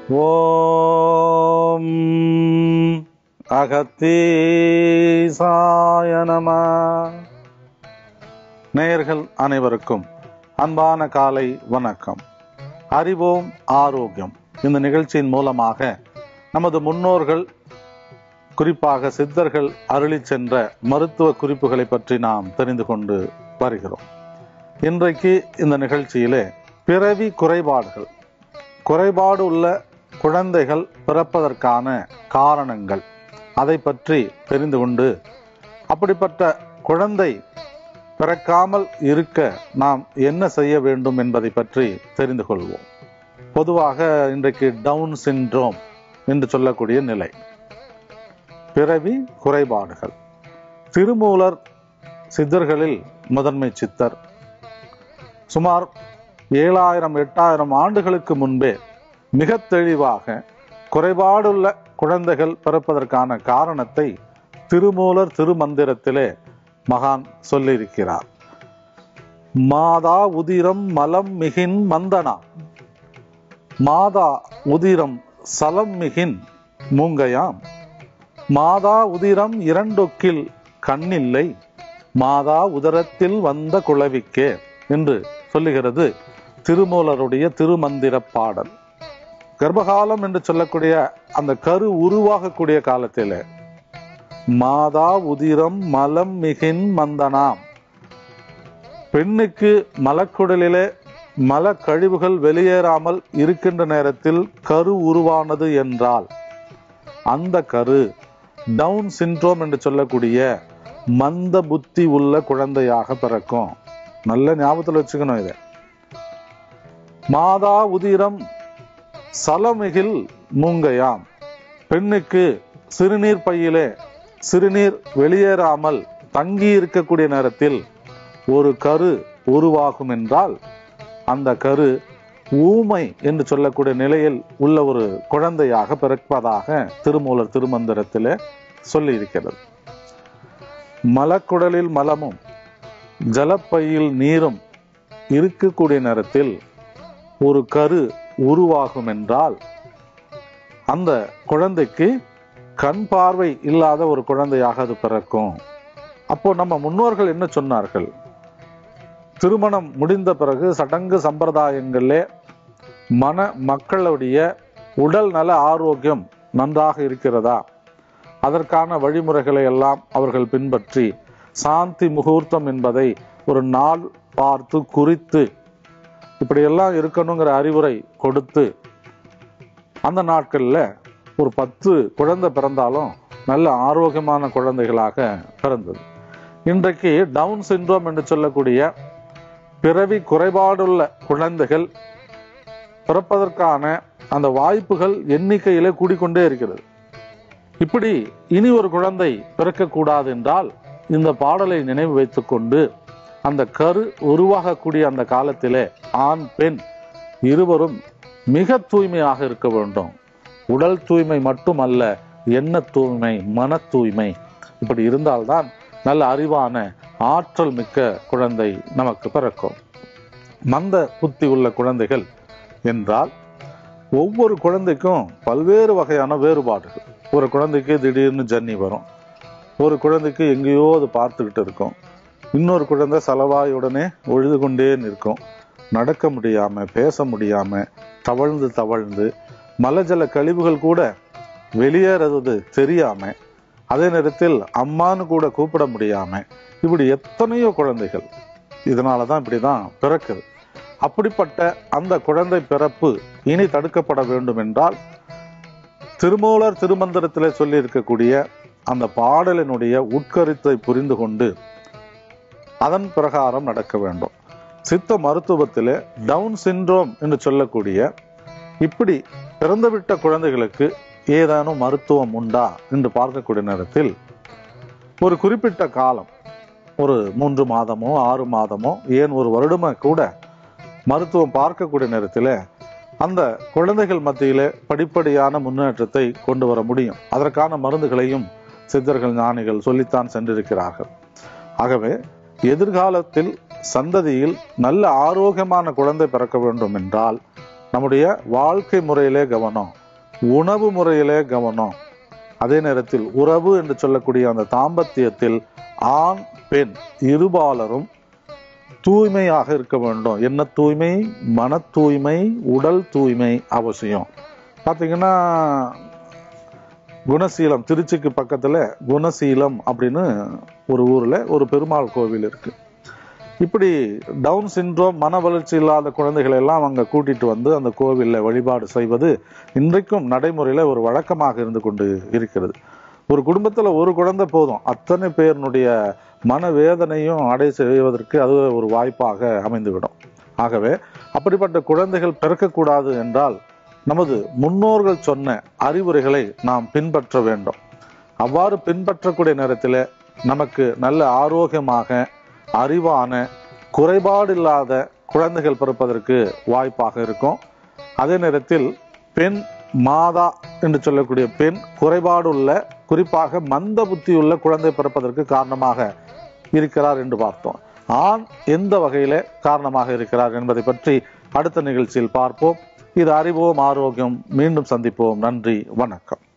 ஓம் அகத்தீசாய நம. நேயர்கள் அனைவருக்கும் அன்பான காலை வணக்கம். அறிவோம் ஆரோக்கியம் இந்த நிகழ்ச்சியின் மூலமாக நமது முன்னோர்கள், குறிப்பாக சித்தர்கள் அருளி சென்ற மருத்துவ குறிப்புகளை பற்றி நாம் தெரிந்து கொண்டு வருகிறோம். இன்றைக்கு இந்த நிகழ்ச்சியிலே பிறவி குறைபாடு உள்ள குழந்தைகள் பிறப்பதற்கான காரணங்கள், அதை பற்றி தெரிந்து கொண்டு அப்படிப்பட்ட குழந்தை பிறக்காமல் இருக்க நாம் என்ன செய்ய வேண்டும் என்பதை பற்றி தெரிந்து கொள்வோம். பொதுவாக இன்றைக்கு டவுன் சிண்ட்ரோம் என்று சொல்லக்கூடிய நிலை, பிறவி குறைபாடுகள். திருமூலர் சித்தர்களில் முதன்மை சித்தர் சுமார் 7000-8000 ஆண்டுகளுக்கு முன்பே மிக தெளிவாக குறைபாடுள்ள குழந்தைகள் பிறப்பதற்கான காரணத்தை திருமூலர் திருமந்திரத்திலே மகான் சொல்லியிருக்கிறார். மாதா உதிரம் மலம் மிகின் மந்தனா, மாதா உதிரம் சலம் மிகின் மூங்கையாம், மாதா உதிரம் இரண்டொக்கில் கண்ணில்லை, மாதா உதரத்தில் வந்த குளவிக்கே என்று சொல்லுகிறது திருமூலருடைய திருமந்திர பாடல். கர்ப்பகாலம் என்று சொல்லக்கூடிய அந்த கரு உருவாகக்கூடிய காலத்திலே மாதா உதிரம் மலம் மிகின் மந்தனாம், பெண்ணுக்கு மலக்குடலிலே மல கழிவுகள் வெளியேறாமல் இருக்கின்ற நேரத்தில் கரு உருவானது என்றால் அந்த கரு டவுன் சிண்ட்ரோம் என்று சொல்லக்கூடிய மந்த புத்தி உள்ள குழந்தையாக பிறக்கும். நல்ல ஞாபகத்தில் வச்சுக்கணும். இதை மாதா உதிரம் சலமிகில் மூங்கையாம், பெண்ணுக்கு சிறுநீர் பையிலே சிறுநீர் வெளியேறாமல் தங்கி இருக்கக்கூடிய நேரத்தில் ஒரு கரு உருவாகும் என்றால் அந்த கரு ஊமை என்று சொல்லக்கூடிய நிலையில் உள்ள ஒரு குழந்தையாக பிறப்பதாக திருமூலர் திருமந்திரத்திலே சொல்லி இருக்கிறது. மலக்குடலில் மலமும் ஜலப்பையில் நீரும் இருக்கக்கூடிய நேரத்தில் ஒரு கரு உருவாகும் என்றால் அந்த குழந்தைக்கு கண் பார்வை இல்லாத ஒரு குழந்தையாக அது பிறக்கும். அப்போ நம்ம முன்னோர்கள் என்ன சொன்னார்கள்? திருமணம் முடிந்த பிறகு சடங்கு சம்பிரதாயங்களிலே மக்களுடைய உடல் நல ஆரோக்கியம் நன்றாக இருக்கிறதா, அதற்கான வழிமுறைகளை எல்லாம் அவர்கள் பின்பற்றி சாந்தி முகூர்த்தம் என்பதை ஒரு நாள் பார்த்து குறித்து இப்படியெல்லாம் இருக்கணுங்கிற அறிவுரை கொடுத்து அந்த நாட்களில் ஒரு 10 குழந்தை பிறந்தாலும் நல்ல ஆரோக்கியமான குழந்தைகளாக பிறந்தது. இன்றைக்கு டவுன் சிண்ட்ரோம் என்று சொல்லக்கூடிய பிறவி குறைபாடுள்ள குழந்தைகள் பிறப்பதற்கான அந்த வாய்ப்புகள் எண்ணிக்கையிலே கூடிக்கொண்டே இருக்கிறது. இப்படி இனி ஒரு குழந்தை பிறக்கக்கூடாது என்றால் இந்த பாடலை நினைவு வைத்துக் கொண்டு அந்த கரு உருவாகக்கூடிய அந்த காலத்திலே ஆண் பெண் இருவரும் மிக தூய்மையாக இருக்க வேண்டும். உடல் தூய்மை மட்டுமல்ல, எண்ண தூய்மை, மன தூய்மை. இப்படி இருந்தால்தான் நல்ல அறிவான ஆற்றல் மிக்க குழந்தை நமக்கு பிறக்கும். மந்த புத்தி உள்ள குழந்தைகள் என்றால் ஒவ்வொரு குழந்தைக்கும் பல்வேறு வகையான வேறுபாடுகள். ஒரு குழந்தைக்கு திடீர்னு ஜன்னி வரும், ஒரு குழந்தைக்கு எங்கேயோ அது பார்த்துக்கிட்டு இருக்கும், இன்னொரு குழந்தை சலவாயுடனே ஒழுது கொண்டே நிற்கும், நடக்க முடியாம பேச முடியாம தவழ்ந்து மலஜல கழிவுகள் கூட வெளியேறது தெரியாம, அதே நேரத்தில் அம்மானு கூட கூப்பிட முடியாம, இப்படி எத்தனையோ குழந்தைகள் இதனாலதான் இப்படிதான் பிறக்குது. அப்படிப்பட்ட அந்த குழந்தை பிறப்பு இனி தடுக்கப்பட வேண்டும் என்றால் திருமூலர் திருமந்திரத்திலே சொல்லி இருக்கக்கூடிய அந்த பாடலினுடைய உட்கருத்தை புரிந்து கொண்டு அதன் பிரகாரம் நடக்க வேண்டும். சித்த மருத்துவத்திலே டவுன் சிண்ட்ரோம் என்று சொல்லக்கூடிய இப்படி பிறந்துவிட்ட குழந்தைகளுக்கு ஏதேனும் மருத்துவம் உண்டா என்று பார்க்கக்கூடிய நேரத்தில் ஒரு குறிப்பிட்ட காலம், ஒரு 3 மாதமோ 6 மாதமோ ஏன் ஒரு வருடமோ கூட மருத்துவம் பார்க்கக்கூடிய நேரத்தில் அந்த குழந்தைகள் மத்தியிலே படிப்படியான முன்னேற்றத்தை கொண்டு வர முடியும். அதற்கான மருந்துகளையும் சித்தர்கள் ஞானிகள் சொல்லித்தான் சென்றிருக்கிறார்கள். ஆகவே எதிர்காலத்தில் சந்ததியில் நல்ல ஆரோக்கியமான குழந்தை பிறக்க வேண்டும் என்றால் நம்முடைய வாழ்க்கை முறையிலே கவனம், உணவு முறையிலே கவனம், அதே நேரத்தில் உறவு என்று சொல்லக்கூடிய அந்த தாம்பத்தியத்தில் ஆண் பெண் இருபாலரும் தூய்மையாக இருக்க வேண்டும். என்ன தூய்மை? மன தூய்மை, உடல் தூய்மை அவசியம். பார்த்தீங்கன்னா குணசீலம், திருச்சிக்கு பக்கத்துல குணசீலம் அப்படின்னு ஒரு ஊர்ல ஒரு பெருமாள் கோவில் இருக்கு. இப்படி டவுன் சிண்ட்ரோம், மன வளர்ச்சி இல்லாத குழந்தைகளை எல்லாம் அங்க கூட்டிட்டு வந்து அந்த கோவில்ல வழிபாடு செய்வது இன்றைக்கும் நடைமுறையில ஒரு வழக்கமாக இருந்து கொண்டு இருக்கிறது. ஒரு குடும்பத்துல ஒரு குழந்தை போதும், அத்தனை பேருடைய மனவேதனையும் அடை செய்வதற்கு அது ஒரு வாய்ப்பாக அமைந்துவிடும். ஆகவே அப்படிப்பட்ட குழந்தைகள் பிறக்கக்கூடாது என்றால் நமது முன்னோர்கள் சொன்ன அறிவுரைகளை நாம் பின்பற்ற வேண்டும். அவ்வாறு பின்பற்றக்கூடிய நேரத்தில் நமக்கு நல்ல ஆரோக்கியமாக, அறிவான, குறைபாடு இல்லாத குழந்தைகள் பிறப்பதற்கு வாய்ப்பாக இருக்கும். அதே நேரத்தில் பெண் மாதா என்று சொல்லக்கூடிய பெண் குறைபாடு உள்ள, குறிப்பாக மந்த புத்தியுள்ள குழந்தை பிறப்பதற்கு காரணமாக இருக்கிறார் என்று பார்த்தோம். ஆண் எந்த வகையில காரணமாக இருக்கிறார் என்பதை பற்றி அடுத்த நிகழ்ச்சியில் பார்ப்போம். இது அறிவோம் ஆரோக்கியம். மீண்டும் சந்திப்போம். நன்றி, வணக்கம்.